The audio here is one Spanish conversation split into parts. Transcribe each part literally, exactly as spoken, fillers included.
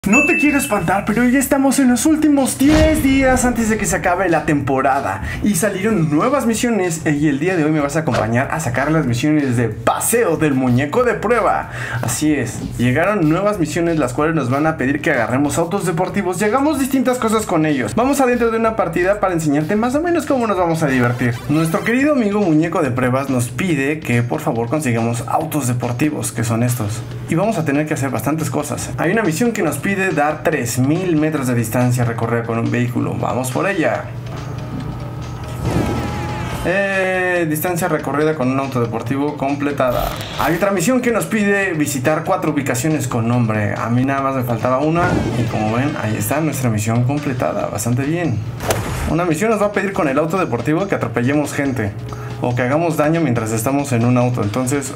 No te quiero espantar, pero ya estamos en los últimos diez días antes de que se acabe la temporada y salieron nuevas misiones y el día de hoy me vas a acompañar a sacar las misiones de paseo del muñeco de prueba. Así es, llegaron nuevas misiones las cuales nos van a pedir que agarremos autos deportivos y hagamos distintas cosas con ellos. Vamos adentro de una partida para enseñarte más o menos cómo nos vamos a divertir. Nuestro querido amigo muñeco de pruebas nos pide que por favor consigamos autos deportivos, que son estos, y vamos a tener que hacer bastantes cosas. Hay una misión que nos pide de dar tres mil metros de distancia a recorrer con un vehículo. Vamos por ella. Eh, distancia recorrida con un auto deportivo completada. Hay otra misión que nos pide visitar cuatro ubicaciones con nombre. A mí nada más me faltaba una y como ven, ahí está nuestra misión completada. Bastante bien. Una misión nos va a pedir con el auto deportivo que atropellemos gente o que hagamos daño mientras estamos en un auto. Entonces,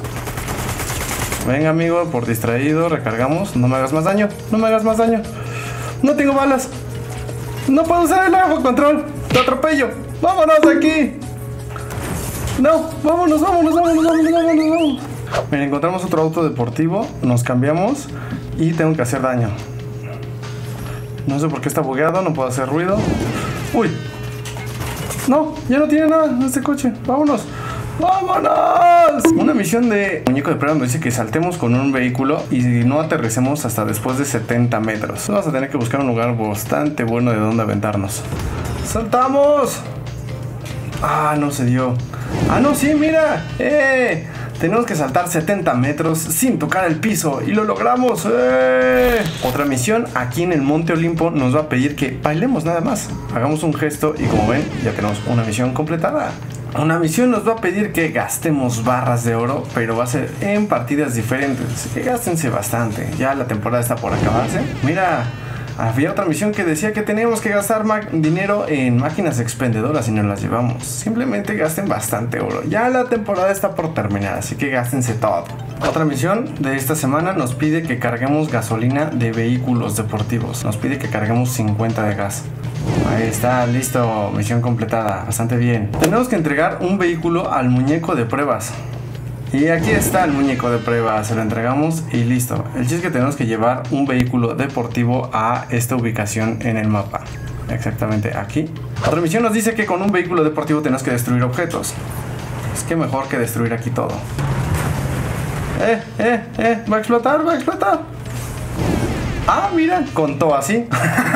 venga amigo, por distraído, recargamos. No me hagas más daño, no me hagas más daño. No tengo balas. No puedo usar el ajo control. Te atropello. Vámonos de aquí. No, vámonos, vámonos, vámonos, vámonos, vámonos, vámonos. Mira, encontramos otro auto deportivo. Nos cambiamos y tengo que hacer daño. No sé por qué está bugueado, no puedo hacer ruido. Uy. No, ya no tiene nada este coche. Vámonos. ¡Vámonos! Una misión de muñeco de prueba nos dice que saltemos con un vehículo y no aterricemos hasta después de setenta metros. Vamos a tener que buscar un lugar bastante bueno de donde aventarnos. ¡Saltamos! Ah, no se dio. Ah, no, sí, mira. ¡Eh! Tenemos que saltar setenta metros sin tocar el piso y lo logramos. ¡Eh! Otra misión aquí en el Monte Olimpo nos va a pedir que bailemos nada más. Hagamos un gesto y como ven ya tenemos una misión completada. Una misión nos va a pedir que gastemos barras de oro, pero va a ser en partidas diferentes, así que gástense bastante. Ya la temporada está por acabarse. Mira, había otra misión que decía que teníamos que gastar dinero en máquinas expendedoras y no las llevamos. Simplemente gasten bastante oro. Ya la temporada está por terminar, así que gástense todo. Otra misión de esta semana nos pide que carguemos gasolina de vehículos deportivos. Nos pide que carguemos cincuenta de gas. Ahí está, listo, misión completada, bastante bien. Tenemos que entregar un vehículo al muñeco de pruebas. Y aquí está el muñeco de pruebas, se lo entregamos y listo. El chiste es que tenemos que llevar un vehículo deportivo a esta ubicación en el mapa. Exactamente aquí. Otra misión nos dice que con un vehículo deportivo tenemos que destruir objetos. Es que mejor que destruir aquí todo. Eh, eh, eh, va a explotar, va a explotar. Ah, mira, contó así.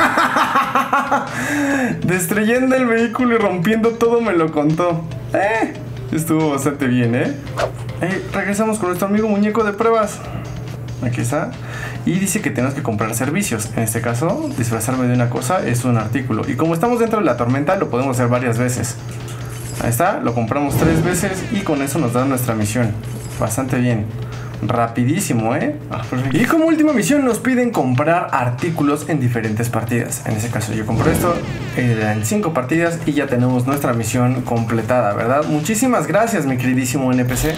Destruyendo el vehículo y rompiendo todo me lo contó. Eh, estuvo bastante bien, ¿eh? Eh, regresamos con nuestro amigo muñeco de pruebas. Aquí está. Y dice que tenemos que comprar servicios. En este caso, disfrazarme de una cosa es un artículo. Y como estamos dentro de la tormenta, lo podemos hacer varias veces. Ahí está, lo compramos tres veces y con eso nos da nuestra misión. Bastante bien. Rapidísimo, ¿eh? Ah, y como última misión nos piden comprar artículos en diferentes partidas. En ese caso yo compré esto en cinco partidas y ya tenemos nuestra misión completada, ¿verdad? Muchísimas gracias, mi queridísimo N P C.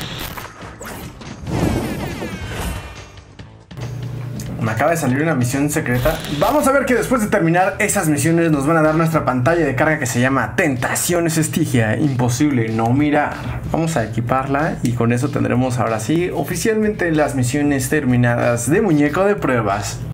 Me acaba de salir una misión secreta. Vamos a ver que después de terminar esas misiones nos van a dar nuestra pantalla de carga que se llama Tentaciones Estigia. Imposible no mirar. Vamos a equiparla y con eso tendremos ahora sí oficialmente las misiones terminadas de muñeco de pruebas.